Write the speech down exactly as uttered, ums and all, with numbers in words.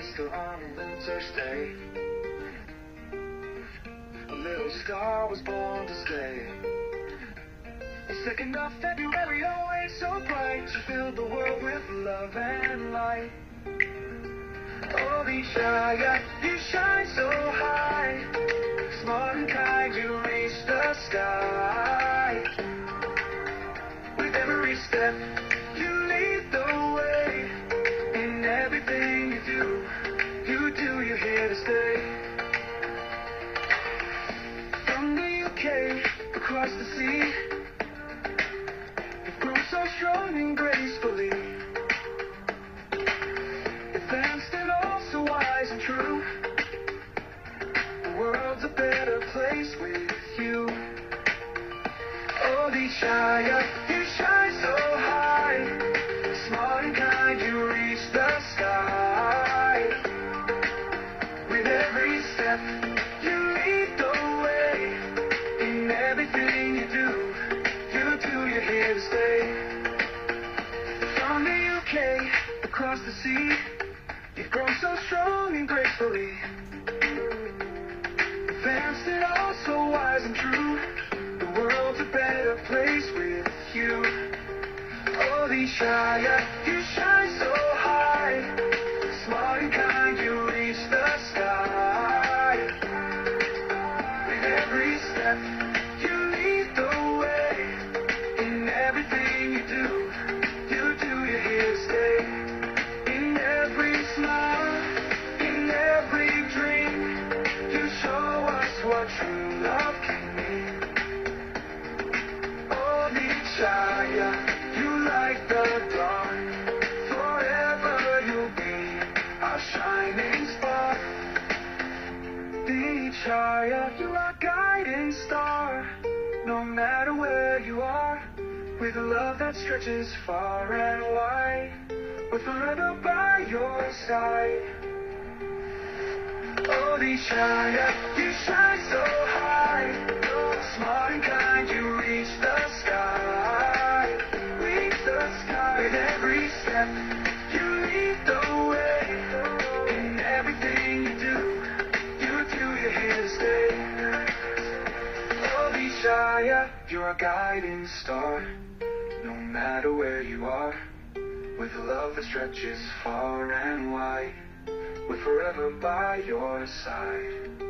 still on a winter's day. A little star was born to stay. The second of February, always so bright, to fill the world with love and light. Oh, Theechaya, you shine so high. Smart and kind, you reach the sky. With every step, you lead the way. In everything you do, you do, you're here to stay. From the U K, across the sea, you've grown so strong and gracefully. Advanced and also wise and true. The world's a better place with you. Oh, Theechaya, you shine so high. Smart and kind, you reach the sky. With every step, you lead the way. In everything you do, you do, you're here to stay. From the U K, across the sea, you've grown so strong and gracefully. Advanced and also wise and true. The world's a better place with you. Oh, Theechaya, you shine so high. Smart and kind, you reach the sky. With every step, you lead the way. In everything you do, you do, you're here to stay. In every smile, in every dream, you show us what true love can mean. Oh, Theechaya, you light the dawn. Forever you'll be our shining spark. Theechaya, you are guiding star. No matter where you are, with a love that stretches far and wide, we're forever by your side. Oh, Theechaya, you shine so high. Smart and kind, you reach the sky. Reach the sky. With every step, you lead the way. In everything you do, you do, you're here to stay. Oh, Theechaya, you're a guiding star. No matter where you are, with a love that stretches far and wide, we're forever by your side.